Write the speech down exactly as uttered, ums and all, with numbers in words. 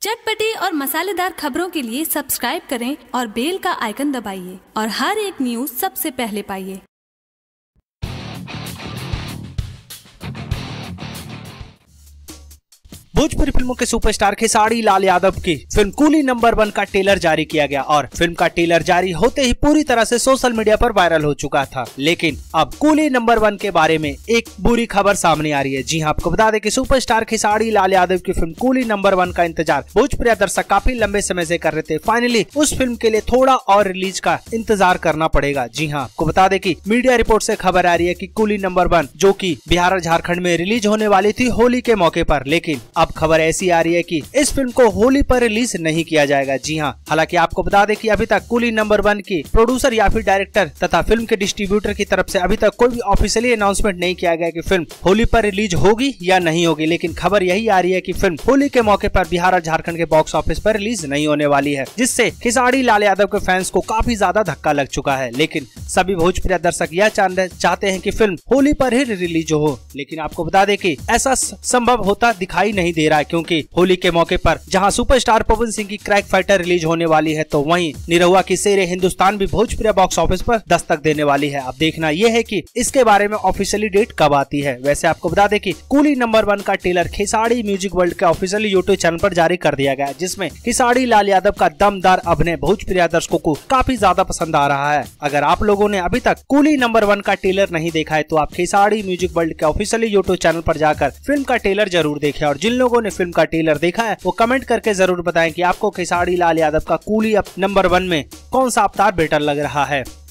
चटपटी और मसालेदार खबरों के लिए सब्सक्राइब करें और बेल का आइकन दबाइए और हर एक न्यूज सबसे पहले पाइए। भोजपुरी फिल्मों के सुपरस्टार खेसारी लाल यादव की फिल्म कूली नंबर वन का ट्रेलर जारी किया गया और फिल्म का ट्रेलर जारी होते ही पूरी तरह से सोशल मीडिया पर वायरल हो चुका था। लेकिन अब कूली नंबर वन के बारे में एक बुरी खबर सामने आ रही है। जी हां, आपको बता दें कि सुपरस्टार खेसारी लाल यादव की फिल्म कूली नंबर वन का इंतजार भोजपुरी दर्शक काफी लंबे समय से कर रहे थे। फाइनली उस फिल्म के लिए थोड़ा और रिलीज का इंतजार करना पड़ेगा। जी हाँ, आपको बता दें कि मीडिया रिपोर्ट से खबर आ रही है कि कूली नंबर वन जो की बिहार और झारखंड में रिलीज होने वाली थी होली के मौके पर, लेकिन अब खबर ऐसी आ रही है कि इस फिल्म को होली पर रिलीज नहीं किया जाएगा। जी हां, हालांकि आपको बता दें कि अभी तक कूली नंबर वन की प्रोड्यूसर या फिर डायरेक्टर तथा फिल्म के डिस्ट्रीब्यूटर की तरफ से अभी तक कोई भी ऑफिशियली अनाउंसमेंट नहीं किया गया कि फिल्म होली पर रिलीज होगी या नहीं होगी। लेकिन खबर यही आ रही है कि फिल्म होली के मौके पर बिहार और झारखंड के बॉक्स ऑफिस पर रिलीज नहीं होने वाली है, जिससे खेसारी लाल यादव के फैंस को काफी ज्यादा धक्का लग चुका है। लेकिन सभी भोजपुरी दर्शक यह चाहते हैं कि फिल्म होली पर ही रिलीज हो। लेकिन आपको बता दें कि ऐसा संभव होता दिखाई नहीं दे रहा है, क्योंकि होली के मौके पर जहां सुपरस्टार पवन सिंह की क्रैक फाइटर रिलीज होने वाली है, तो वहीं निरहुआ की शेरे हिंदुस्तान भी भोजपुरी बॉक्स ऑफिस पर दस्तक देने वाली है। अब देखना यह है कि इसके बारे में ऑफिशियली डेट कब आती है। वैसे आपको बता दें कि कूली नंबर वन का ट्रेलर खेसारी म्यूजिक वर्ल्ड के ऑफिशियल यूट्यूब चैनल पर जारी कर दिया गया, जिसमें खेसारी लाल यादव का दमदार अभिनय भोजपुरी दर्शकों को काफी ज्यादा पसंद आ रहा है। अगर आप लोगों ने अभी तक कूली नंबर वन का ट्रेलर नहीं देखा है तो आप खेसारी म्यूजिक वर्ल्ड के ऑफिशियल यूट्यूब चैनल पर जाकर फिल्म का ट्रेलर जरूर देखें। और जिन लोगों ने फिल्म का ट्रेलर देखा है वो कमेंट करके जरूर बताएं कि आपको खेसारी लाल यादव का कूली नंबर वन में कौन सा अवतार बेटर लग रहा है।